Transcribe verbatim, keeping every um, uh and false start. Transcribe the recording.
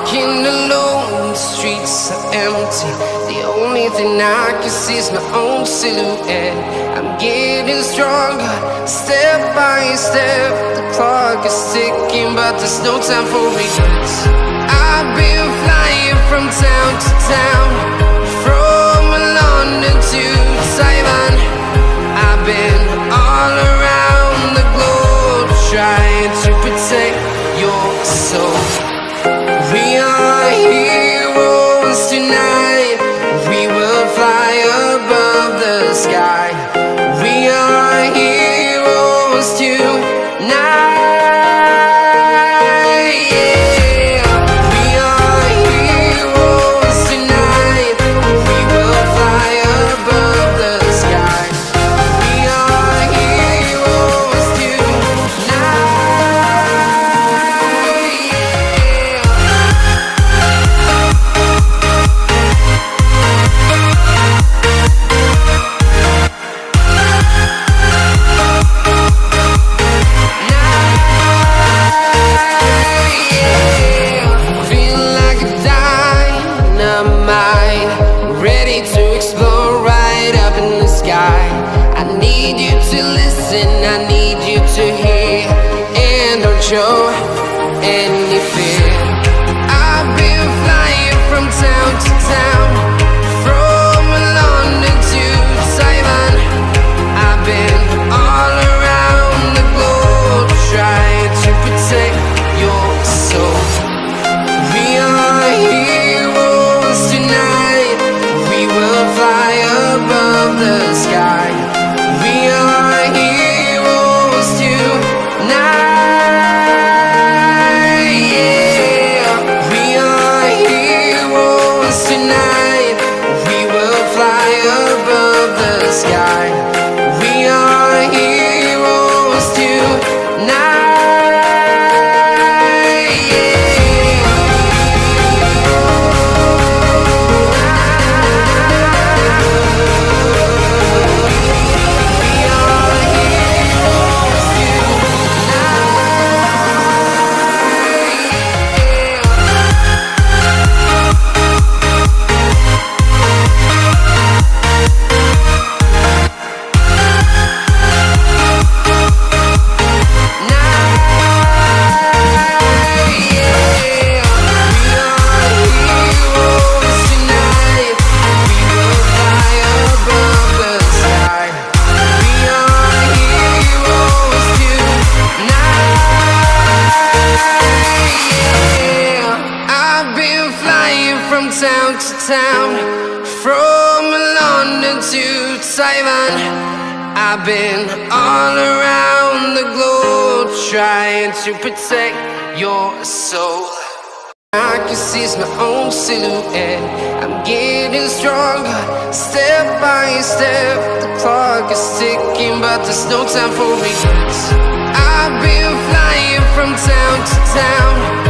walking alone, the streets are empty. The only thing I can see is my own silhouette. I'm getting stronger, step by step. The clock is ticking, but there's no time for regrets. I've been flying from town to town, from London to Taiwan. I've been all around the globe, trying to protect your soul. We are heroes tonight. We will fly above the sky. We are heroes tonight. Show any fear. I've been flying from town to town, from London to Taiwan. I've been all around the globe, trying to protect your soul. We are heroes tonight. We will fly above the sky. We are heroes tonight. Town to town, from London to Taiwan. I've been all around the globe, trying to protect your soul. I can see my own silhouette. I'm getting stronger, step by step. The clock is ticking, but there's no time for regrets. I've been flying from town to town,